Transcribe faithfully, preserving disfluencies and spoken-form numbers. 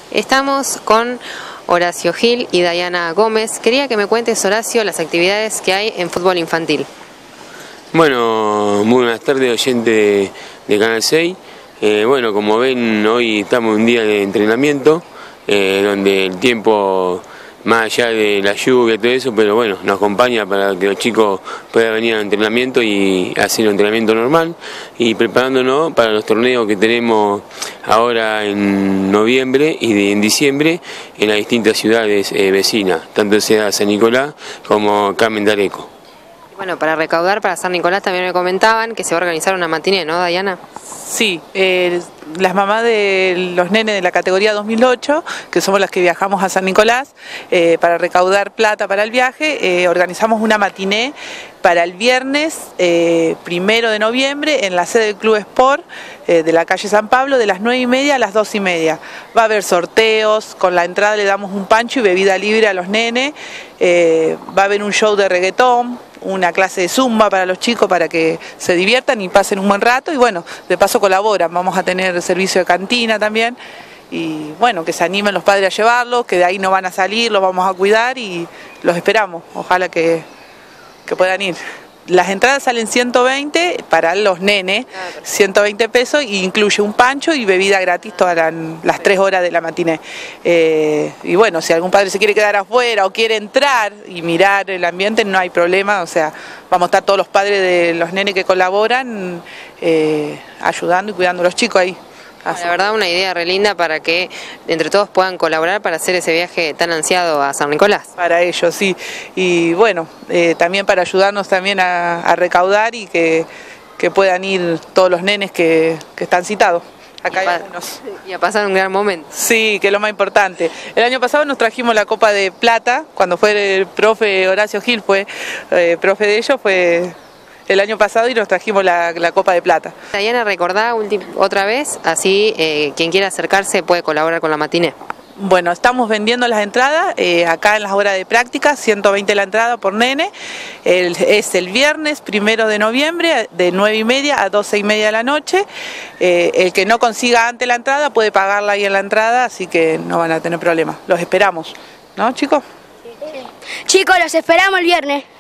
Estamos con Horacio Gil y Dayana Gómez. Quería que me cuentes, Horacio, las actividades que hay en fútbol infantil. Bueno, muy buenas tardes, oyente de, de Canal seis. Eh, bueno, como ven, hoy estamos en un día de entrenamiento, eh, donde el tiempo, más allá de la lluvia y todo eso, pero bueno, nos acompaña para que los chicos puedan venir al entrenamiento y hacer un entrenamiento normal, y preparándonos para los torneos que tenemos ahora en noviembre y de, en diciembre en las distintas ciudades eh, vecinas, tanto sea San Nicolás como Carmen de Areco. Bueno, para recaudar para San Nicolás también me comentaban que se va a organizar una matiné, ¿no, Dayana? Sí, eh, las mamás de los nenes de la categoría dos mil ocho, que somos las que viajamos a San Nicolás, eh, para recaudar plata para el viaje, eh, organizamos una matiné para el viernes eh, primero de noviembre en la sede del Club Sport eh, de la calle San Pablo, de las nueve y media a las dos y media. Va a haber sorteos, con la entrada le damos un pancho y bebida libre a los nenes, eh, va a haber un show de reggaetón, una clase de zumba para los chicos para que se diviertan y pasen un buen rato, y bueno, de paso colaboran, vamos a tener servicio de cantina también, y bueno, que se animen los padres a llevarlos, que de ahí no van a salir, los vamos a cuidar y los esperamos, ojalá que, que puedan ir. Las entradas salen ciento veinte para los nenes, ciento veinte pesos, y incluye un pancho y bebida gratis todas las, las tres horas de la matiné. Eh, y bueno, si algún padre se quiere quedar afuera o quiere entrar y mirar el ambiente, no hay problema, o sea, vamos a estar todos los padres de los nenes que colaboran eh, ayudando y cuidando a los chicos ahí. Así. La verdad, una idea re linda para que entre todos puedan colaborar para hacer ese viaje tan ansiado a San Nicolás. Para ellos, sí. Y bueno, eh, también para ayudarnos también a, a recaudar y que, que puedan ir todos los nenes que, que están citados. Acá y, hay pa algunos. y a pasar un gran momento. Sí, que es lo más importante. El año pasado nos trajimos la Copa de Plata, cuando fue el profe Horacio Gil, fue eh, profe de ellos, fue el año pasado, y nos trajimos la, la Copa de Plata. Dayana, recordá otra vez, así eh, quien quiera acercarse puede colaborar con la matiné. Bueno, estamos vendiendo las entradas eh, acá en las horas de práctica, ciento veinte la entrada por nene. El, es el viernes primero de noviembre de nueve y media a doce y media de la noche. Eh, el que no consiga antes la entrada puede pagarla ahí en la entrada, así que no van a tener problemas. Los esperamos, ¿no, chicos? Chicos, los esperamos el viernes.